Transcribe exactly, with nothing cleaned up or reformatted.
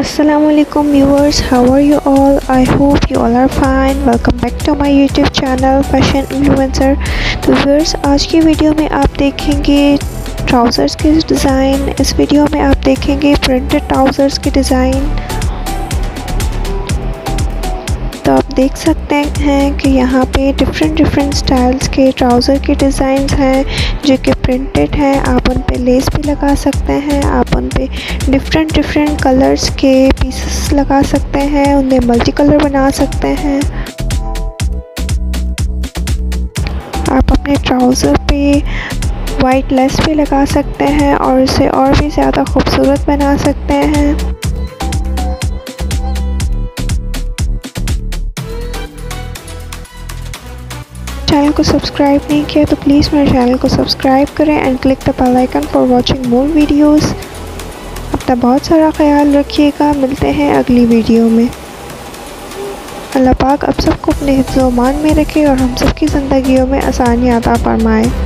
Assalamualaikum viewers, how are you all? I hope you all are fine. Welcome back to my YouTube channel Fashion Influencer। तो viewers, आज की video में आप देखेंगे trousers के design. इस वीडियो में आप देखेंगे प्रिंटेड ट्राउज़र्स के डिज़ाइन। तो आप देख सकते हैं कि यहाँ पे डिफरेंट डिफरेंट स्टाइल्स के ट्राउज़र के डिज़ाइंस हैं जो कि प्रिंटेड हैं। आप उन पे लेस भी लगा सकते हैं, आप उन पे डिफरेंट डिफरेंट कलर्स के पीसेस लगा सकते हैं, उन्हें मल्टी कलर बना सकते हैं। आप अपने ट्राउज़र पे वाइट लेस भी लगा सकते हैं और इसे और भी ज़्यादा खूबसूरत बना सकते हैं। चैनल को सब्सक्राइब नहीं किया तो प्लीज़ मेरे चैनल को सब्सक्राइब करें and click the bell icon for watching more videos. अपना बहुत सारा ख्याल रखिएगा। मिलते हैं अगली वीडियो में। अल्लाह पाक आप सबको अपने हिफ्ज़-ओ-अमान में रखे और हम सबकी ज़िंदगियों में आसानियाँ अता फरमाए।